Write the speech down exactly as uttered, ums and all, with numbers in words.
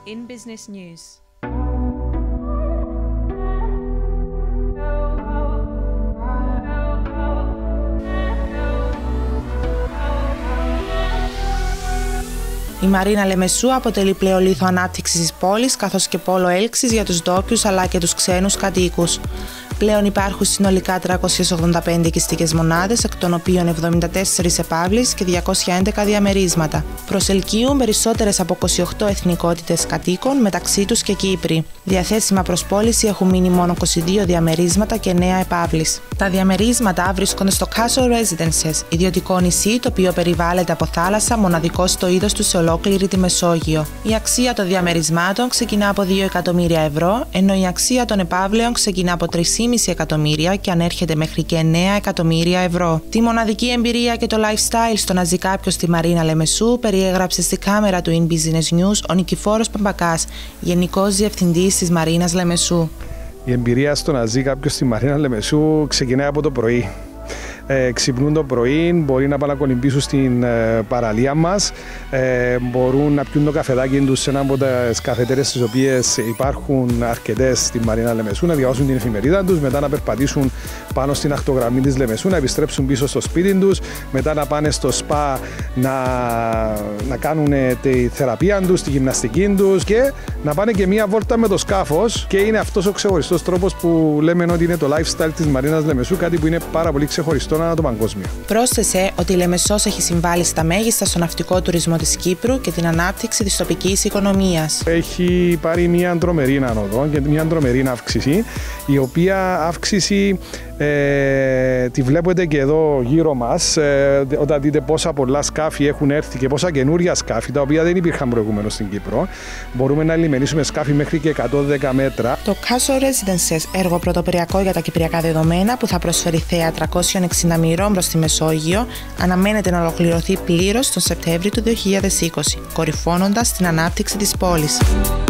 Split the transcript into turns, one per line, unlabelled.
In Business News.
Η Μαρίνα Λεμεσού αποτελεί πλέον λίθο ανάπτυξης της πόλης, καθώς και πόλο έλξης για τους ντόπιους αλλά και τους ξένους κατοίκους. Πλέον υπάρχουν συνολικά τριακόσιες ογδόντα πέντε οικιστικές μονάδες, εκ των οποίων εβδομήντα τέσσερις επαύλεις και διακόσια έντεκα διαμερίσματα. Προσελκύουν περισσότερες από είκοσι οκτώ εθνικότητες κατοίκων, μεταξύ τους και Κύπροι. Διαθέσιμα προς πώληση έχουν μείνει μόνο είκοσι δύο διαμερίσματα και εννέα επαύλεις. Τα διαμερίσματα βρίσκονται στο Castle Residences, ιδιωτικό νησί το οποίο περιβάλλεται από θάλασσα, μοναδικό στο είδος του σε ολόκληρη τη Μεσόγειο. Η αξία των διαμερισμάτων ξεκινά από δύο εκατομμύρια ευρώ, ενώ η αξία των επαύλεων ξεκινά από τρία κόμμα πέντε εκατομμύρια και ανέρχεται μέχρι και εννέα εκατομμύρια ευρώ. Τη μοναδική εμπειρία και το lifestyle στο να ζει κάποιος στη Μαρίνα Λεμεσού περιέγραψε στη κάμερα του In Business News ο Νικηφόρος Παμπακάς, Γενικός Διευθυντής της Μαρίνας Λεμεσού.
Η εμπειρία στο να ζει κάποιος στη Μαρίνα Λεμεσού ξεκινάει από το πρωί. Ε, ξυπνούν το πρωί, μπορεί να πάνε να κολυμπήσουν στην ε, παραλία μας, ε, μπορούν να πιούν το καφεδάκι τους σε ένα από τις καφετέρες τις οποίες υπάρχουν αρκετές στη Μαρίνα Λεμεσού, να διαβάσουν την εφημερίδα τους, μετά να περπατήσουν πάνω στην ακτογραμμή της Λεμεσού, να επιστρέψουν πίσω στο σπίτι τους, μετά να πάνε στο σπα να, να κάνουν τη θεραπεία τους, τη γυμναστική τους και να πάνε και μία βόλτα με το σκάφος, και είναι αυτός ο ξεχωριστός τρόπος που λέμε ότι είναι το lifestyle της Μαρίνας Λεμεσού, κάτι που είναι πάρα πολύ ξεχωριστό ανά το παγκόσμιο.
Πρόσθεσε ότι η Λεμεσός έχει συμβάλει στα μέγιστα στο ναυτικό τουρισμό της Κύπρου και την ανάπτυξη της τοπικής οικονομίας.
Έχει πάρει μια τρομερή άνοδο και μια τρομερή αύξηση, η οποία αύξηση ε, τη βλέπετε και εδώ γύρω μας, ε, όταν δείτε πόσα πολλά σκάφη έχουν έρθει και πόσα καινούρια σκάφη, τα οποία δεν υπήρχαν προηγουμένως στην Κύπρο. Μπορούμε να λιμενήσουμε σκάφη μέχρι και εκατόν δέκα μέτρα.
Το Castle Residences, έργο πρωτοποριακό για τα κυπριακά δεδομένα που θα προσφέρει θέα τριακόσιων εξήντα μοιρών προς τη Μεσόγειο, αναμένεται να ολοκληρωθεί πλήρως τον Σεπτέμβριο του δύο χιλιάδες είκοσι, κορυφώνοντας την ανάπτυξη της πόλης.